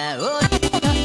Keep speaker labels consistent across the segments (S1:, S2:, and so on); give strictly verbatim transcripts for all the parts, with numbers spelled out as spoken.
S1: 青い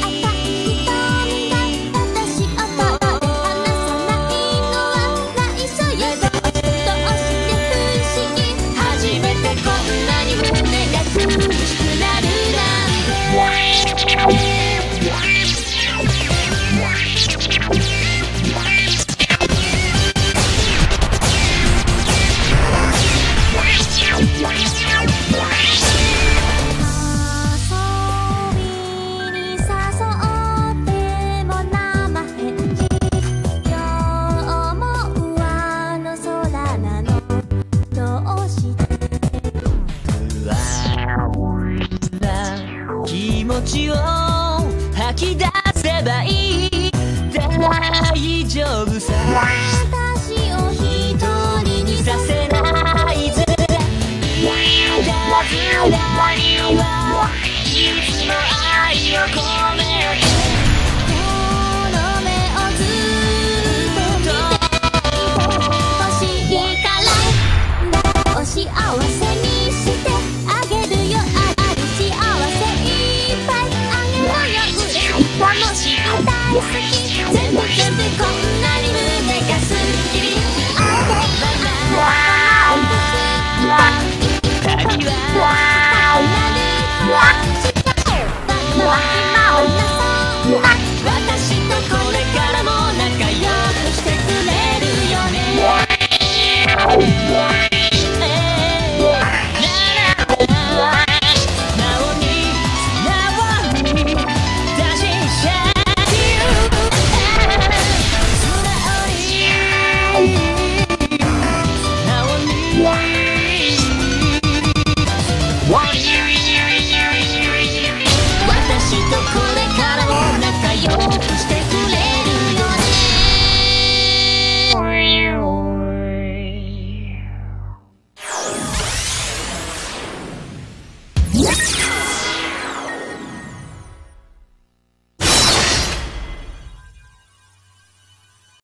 S1: 気持ちを吐き出せばいい大丈夫さ私を一人にさせないずれいたずらにはいつも愛を込めてこの目をずっと見て欲しいからお幸せにしてあげるよ楽しい大好き全部全部こんなに胸がすっきりあればな旅は私とこれからも仲良くしてくれるよね